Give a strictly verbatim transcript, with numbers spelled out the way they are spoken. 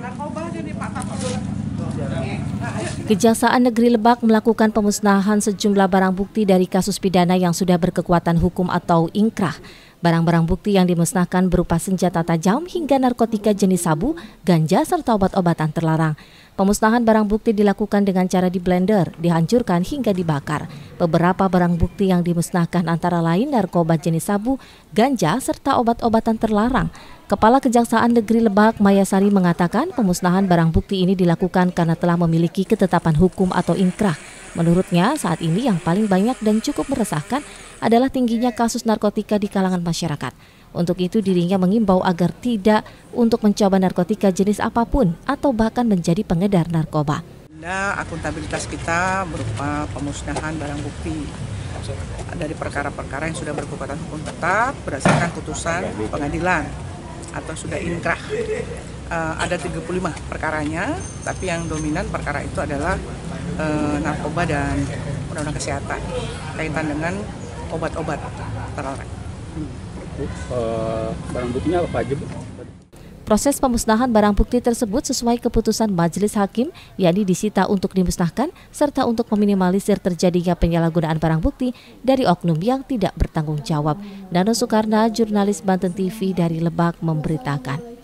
Kejaksaan Negeri Lebak melakukan pemusnahan sejumlah barang bukti dari kasus pidana yang sudah berkekuatan hukum atau inkrah. Barang-barang bukti yang dimusnahkan berupa senjata tajam hingga narkotika jenis sabu, ganja, serta obat-obatan terlarang. Pemusnahan barang bukti dilakukan dengan cara di blender, dihancurkan hingga dibakar. Beberapa barang bukti yang dimusnahkan antara lain narkoba jenis sabu, ganja, serta obat-obatan terlarang. Kepala Kejaksaan Negeri Lebak, Mayasari, mengatakan pemusnahan barang bukti ini dilakukan karena telah memiliki ketetapan hukum atau inkrah. Menurutnya, saat ini yang paling banyak dan cukup meresahkan adalah tingginya kasus narkotika di kalangan masyarakat. Untuk itu dirinya mengimbau agar tidak untuk mencoba narkotika jenis apapun atau bahkan menjadi pengedar narkoba. Akuntabilitas kita berupa pemusnahan barang bukti dari perkara-perkara yang sudah berkekuatan hukum tetap berdasarkan putusan pengadilan atau sudah inkrah. Uh, ada tiga puluh lima perkaranya, tapi yang dominan perkara itu adalah uh, narkoba dan undang-undang kesehatan kaitan dengan obat-obat terlarang. Uh, barang buktinya apa aja, Bu? Proses pemusnahan barang bukti tersebut sesuai keputusan Majelis Hakim, yakni disita untuk dimusnahkan serta untuk meminimalisir terjadinya penyalahgunaan barang bukti dari oknum yang tidak bertanggung jawab. Nano Soekarna, jurnalis Banten T V dari Lebak, memberitakan.